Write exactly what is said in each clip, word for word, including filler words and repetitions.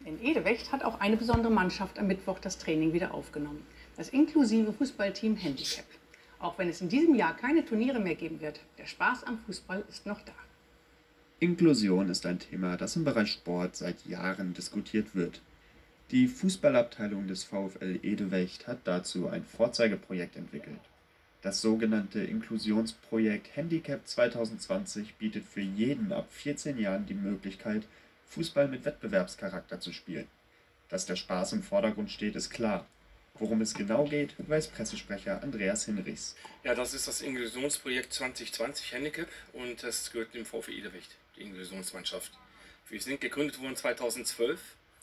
In Edewecht hat auch eine besondere Mannschaft am Mittwoch das Training wieder aufgenommen. Das inklusive Fußballteam Handicap. Auch wenn es in diesem Jahr keine Turniere mehr geben wird, der Spaß am Fußball ist noch da. Inklusion ist ein Thema, das im Bereich Sport seit Jahren diskutiert wird. Die Fußballabteilung des VfL Edewecht hat dazu ein Vorzeigeprojekt entwickelt. Das sogenannte Inklusionsprojekt Handicap zwanzig zwanzig bietet für jeden ab vierzehn Jahren die Möglichkeit, Fußball mit Wettbewerbscharakter zu spielen. Dass der Spaß im Vordergrund steht, ist klar. Worum es genau geht, weiß Pressesprecher Andreas Hinrichs. Ja, das ist das Inklusionsprojekt zwanzig zwanzig Handicap und das gehört dem VfL Edewecht, die Inklusionsmannschaft. Wir sind gegründet worden zweitausendzwölf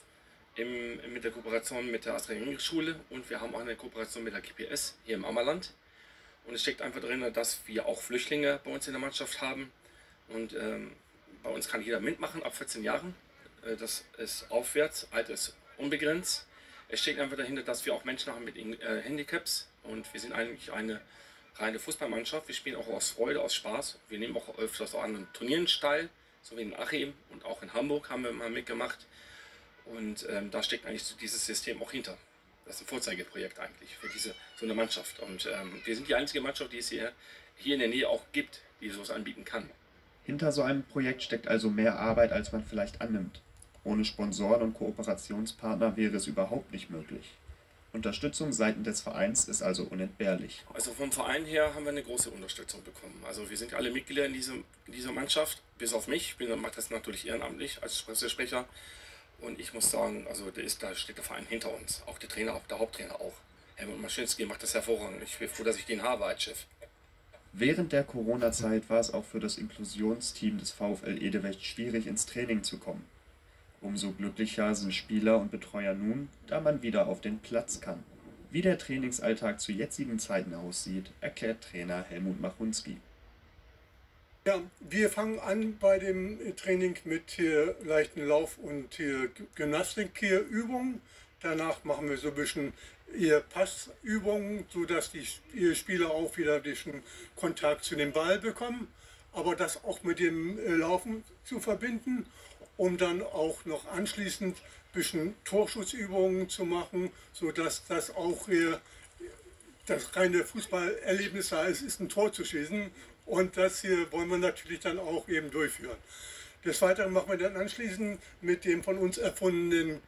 im, mit der Kooperation mit der Astra-Jüngling-Schule und wir haben auch eine Kooperation mit der G P S hier im Ammerland. Und es steckt einfach drin, dass wir auch Flüchtlinge bei uns in der Mannschaft haben und ähm, bei uns kann jeder mitmachen ab vierzehn Jahren. Äh, das ist aufwärts, alt ist unbegrenzt. Es steckt einfach dahinter, dass wir auch Menschen haben mit äh, Handicaps und wir sind eigentlich eine reine Fußballmannschaft. Wir spielen auch aus Freude, aus Spaß. Wir nehmen auch öfters an anderen Turnieren teil, so wie in Achim und auch in Hamburg haben wir mal mitgemacht. Und ähm, da steckt eigentlich so dieses System auch hinter. Das ist ein Vorzeigeprojekt eigentlich für diese so eine Mannschaft. Und ähm, wir sind die einzige Mannschaft, die es hier, hier in der Nähe auch gibt, die sowas anbieten kann. Hinter so einem Projekt steckt also mehr Arbeit, als man vielleicht annimmt. Ohne Sponsoren und Kooperationspartner wäre es überhaupt nicht möglich. Unterstützung seitens des Vereins ist also unentbehrlich. Also vom Verein her haben wir eine große Unterstützung bekommen. Also wir sind alle Mitglieder in, diesem, in dieser Mannschaft, bis auf mich. Ich mache das natürlich ehrenamtlich als Pressesprecher. Und ich muss sagen, also da, ist, da steht der Verein hinter uns. Auch der Trainer, auch der Haupttrainer auch. Helmut Maschinski macht das hervorragend. Ich bin froh, dass ich den habe als Chef. Während der Corona-Zeit war es auch für das Inklusionsteam des VfL Edewecht schwierig, ins Training zu kommen. Umso glücklicher sind Spieler und Betreuer nun, da man wieder auf den Platz kann. Wie der Trainingsalltag zu jetzigen Zeiten aussieht, erklärt Trainer Helmut Machunski. Ja, wir fangen an bei dem Training mit hier leichten Lauf- und hier Gymnastikübungen. Danach machen wir so ein bisschen eher Passübungen, sodass die Spieler auch wieder ein bisschen Kontakt zu dem Ball bekommen. Aber das auch mit dem Laufen zu verbinden, um dann auch noch anschließend ein bisschen Torschussübungen zu machen, sodass das auch hier das reine Fußballerlebnis da ist, ist ein Tor zu schießen. Und das hier wollen wir natürlich dann auch eben durchführen. Des Weiteren machen wir dann anschließend mit dem von uns erfundenen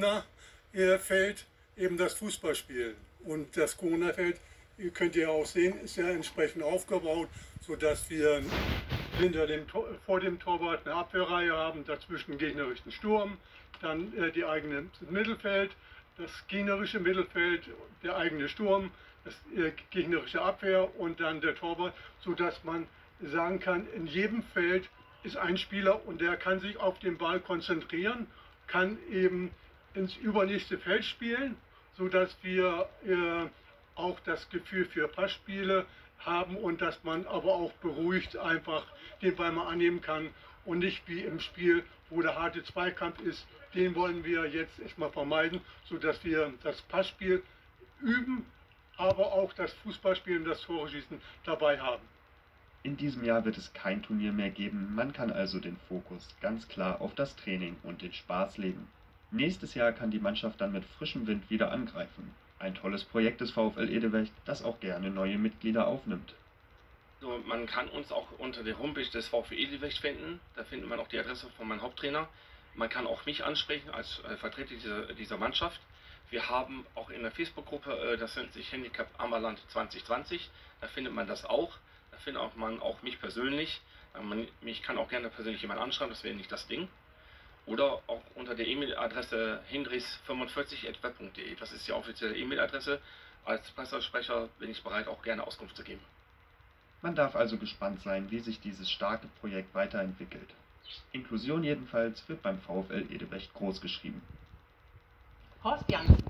Corona-Feld eben das Fußballspielen. Und das Corona-Feld, ihr könnt ja auch sehen, ist ja entsprechend aufgebaut, sodass wir hinter dem, vor dem Torwart eine Abwehrreihe haben, dazwischen einen gegnerischen Sturm, dann äh, die eigene Mittelfeld, das gegnerische Mittelfeld, der eigene Sturm, das äh, gegnerische Abwehr und dann der Torwart, sodass man sagen kann, in jedem Feld ist ein Spieler und der kann sich auf den Ball konzentrieren, kann eben ins übernächste Feld spielen, sodass wir äh, auch das Gefühl für Passspiele haben und dass man aber auch beruhigt einfach den Ball mal annehmen kann und nicht wie im Spiel, wo der harte Zweikampf ist, den wollen wir jetzt erstmal vermeiden, sodass wir das Passspiel üben, aber auch das Fußballspielen und das Tore-Schießen dabei haben. In diesem Jahr wird es kein Turnier mehr geben, man kann also den Fokus ganz klar auf das Training und den Spaß legen. Nächstes Jahr kann die Mannschaft dann mit frischem Wind wieder angreifen. Ein tolles Projekt des VfL Edewecht, das auch gerne neue Mitglieder aufnimmt. So, man kann uns auch unter der Homepage des VfL Edewecht finden, da findet man auch die Adresse von meinem Haupttrainer. Man kann auch mich ansprechen als äh, Vertreter dieser, dieser Mannschaft. Wir haben auch in der Facebook-Gruppe, äh, das nennt sich Handicap Ammerland zwanzig zwanzig, da findet man das auch. Da findet auch man auch mich persönlich. Man, mich kann auch gerne persönlich jemand anschreiben, das wäre nicht das Ding. Oder auch unter der E-Mail-Adresse hinrichs fünfundvierzig at web punkt de. Das ist die offizielle E-Mail-Adresse. Als Pressesprecher bin ich bereit, auch gerne Auskunft zu geben. Man darf also gespannt sein, wie sich dieses starke Projekt weiterentwickelt. Inklusion jedenfalls wird beim VfL Edewecht groß geschrieben. Horst Janssen.